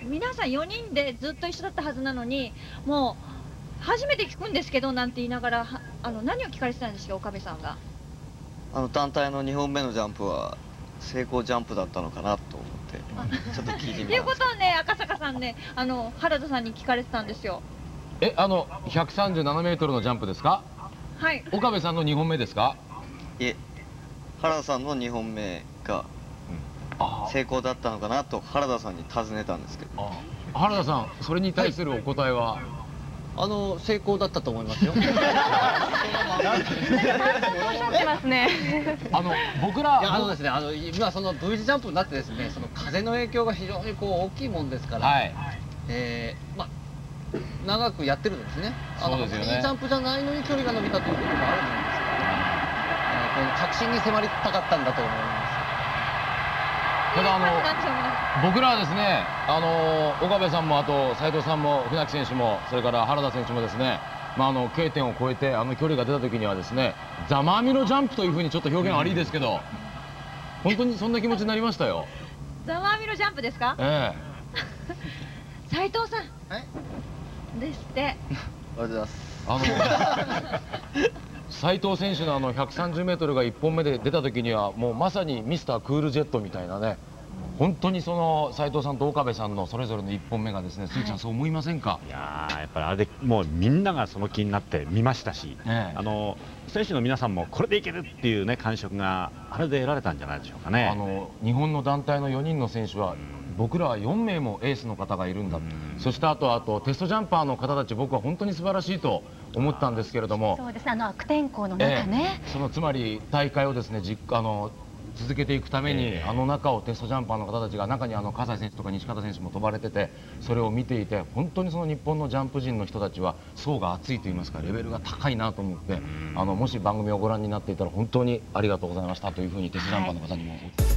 皆さん4人でずっと一緒だったはずなのに、もう初めて聞くんですけどなんて言いながら、何を聞かれてたんですか、岡部さんが。 団体の2本目のジャンプは成功ジャンプだったのかなと思ってちょっと聞いてみたんです。 っていうことをね、赤坂さんね、原田さんに聞かれてたんですよ。 137メートルのジャンプですか？ はい。 岡部さんの2本目ですか？ いえ、原田さんの2本目が成功だったのかなと原田さんに尋ねたんですけど。 原田さん、それに対するお答えは？ 成功だったと思いますよ。 おっしゃってますね。 僕らですね、今その V 字ジャンプになってですね、その風の影響が非常に大きいもんですから、 はい、 まあ長くやってるんですね。 そうですよね。 いいジャンプじゃないのに距離が伸びたということもあるんですから、この確信に迫りたかったんだと思います。 ただ僕らはですね、岡部さんもあと斉藤さんも船木選手もそれから原田選手もですね、K 点を超えて距離が出た時にはですね、ざまあみろジャンプというふうにちょっと表現悪いですけど、本当にそんな気持ちになりましたよ。 ざまあみろジャンプですか？ ええ。斉藤さん。ですって。 ありがとうございます。 斉藤選手の130メートルが1本目で出た時にはもうまさにミスタークールジェットみたいなね、本当にその斉藤さんと岡部さんのそれぞれの1本目がですね、スイちゃんそう思いませんか？ いやー、やっぱりあれでもうみんながその気になって見ましたし、選手の皆さんもこれでいけるっていうね感触があれで得られたんじゃないでしょうかね。 日本の団体の4人の選手は僕らは4名もエースの方がいるんだ、そしてあとテストジャンパーの方たち、僕は本当に素晴らしいと思ったんですけれども、 そうですね、悪天候の中ね、 つまり大会をですね続けていくために、中をテストジャンパーの方たちが、中に葛西選手とか西方選手も飛ばれてて、それを見ていて、本当にその日本のジャンプ陣の人たちは層が厚いといいますか、レベルが高いなと思って、もし番組をご覧になっていたら本当にありがとうございましたというふうにテストジャンパーの方にも。